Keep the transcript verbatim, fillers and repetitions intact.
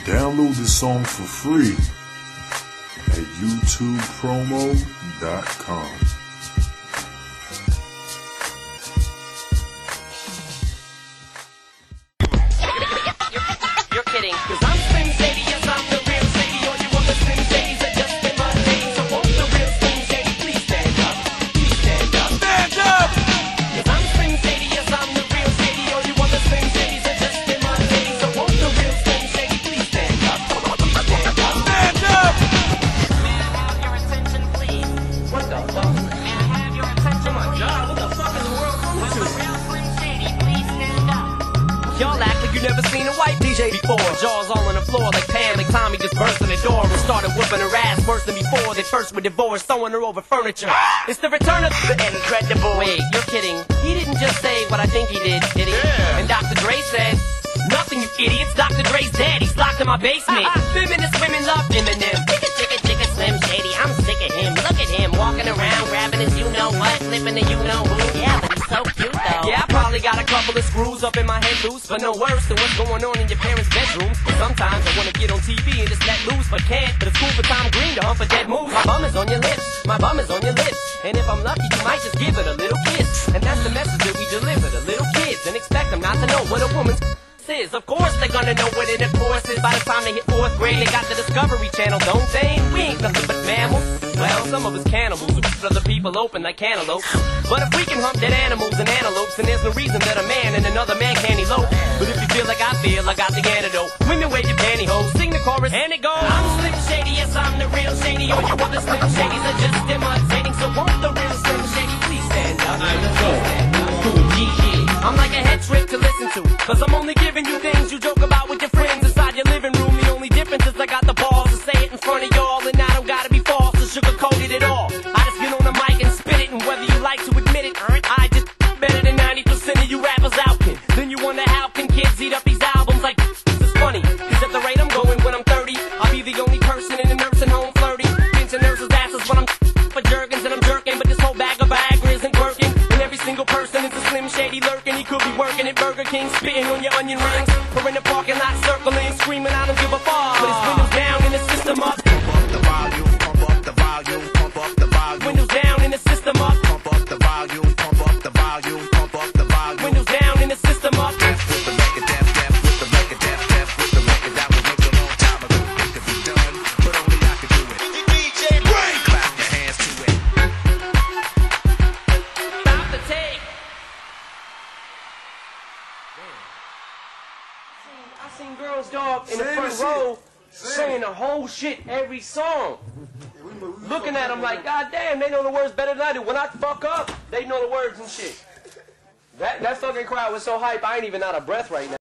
Download the song for free at YouTube Promo dot com. You're kidding, cause I'm Slim Shady, yes I'm the real Shady. All you other Slim Shadys are just imitating. So won't the real Slim Shady please stand up? Please stand up. Stand up! Cause I'm Slim Shady, yes I'm the real Shady. All you other Slim Shadys are just imitating. So won't the real Slim Shady please stand up? Please stand up. Stand up! May I have your attention please? What the fuck? May I have your attention? Oh my god, what the fuck in the world coming to? Real Slim Shady, please stand up. Y'all act like you never seen a white D J before. Jaws all on the floor like Pam, like Tommy just burst in the door and started whooping her ass worse than before. They first were divorced, throwing her over furniture. It's the return of the incredible. Wait, you're kidding. He didn't just say what I think he did, did he? Yeah. And Doctor Dre said, nothing, you idiots. Doctor Dre's dead. He's locked in my basement. Feminist women love Eminem. Chicka, chicka, chicka, Slim Shady. I'm sick of him. Look at him walking around, grabbing his you-know-what, flipping the you-know-who. Yeah, but he's so cute, though. Yeah, I probably got a couple of screws up in my head loose, but no worse than what's going on in your parents' bedrooms. Sometimes I wanna get on T V and just let loose, but can't. But it's cool for Tom Green to hunt for dead moves. My bum is on your lips, my bum is on your lips, and if I'm lucky, you might just give it a little kiss. And that's the message that we deliver to little kids, and expect them not to know what a woman's is. Of course they're gonna know what it of course is by the time they hit fourth grade. They got the Discovery Channel, don't they? We ain't nothing but mammals. Well, some of us cannibals who cut other people open like cantaloupes. But if we can hunt dead animals and antelopes, then there's no reason that a man and another man can't elope. But if you feel like I feel, I got the antidote. Women wave your pantyhose, sing the chorus, and it goes. I'm Slim Shady, yes I'm the real Shady. All you other Slim Shadys are just imitating. So won't the real Slim Shady please stand up? Let's go. I'm like a head trick to listen to, cause I'm only giving you things you joke about with your friends inside your living room. The only difference is I got the balls to say it in front of y'all, and I don't gotta be false or sugar-coated at all. I just get on the mic and spit it, and whether you like to admit it, I just better than ninety percent of you rappers out can. Then you wonder how can kids eat up these albums like this is funny, cause at the rate I'm going when I'm thirty, I'll be the only person in a nursing home flirting, pinching nurses' asses when I'm for Jergens and I'm jerking, but this whole bag of Viagra isn't working, and every single person is a Slim Shady lurking. He could be working at Burger King, spitting on your onion rings, or in the parking lot circling, screaming I don't give a fuck. Put his windows down and the system up. Pump up the volume, pump up the volume, pump up the volume. Windows down and the system up. Pump up the volume, pump up the volume, pump up the volume. Windows down and the system up. With the record deaf, deaf, with the record deaf, deaf, with the record that was made a long time ago. It could be done, but only I could do it. D J Break, clap your hands to it. Stop the tape. I seen girls, dog, in the front row saying the whole shit every song. Looking at them like, God damn, they know the words better than I do. When I fuck up, they know the words and shit. That, that fucking crowd was so hype, I ain't even out of breath right now.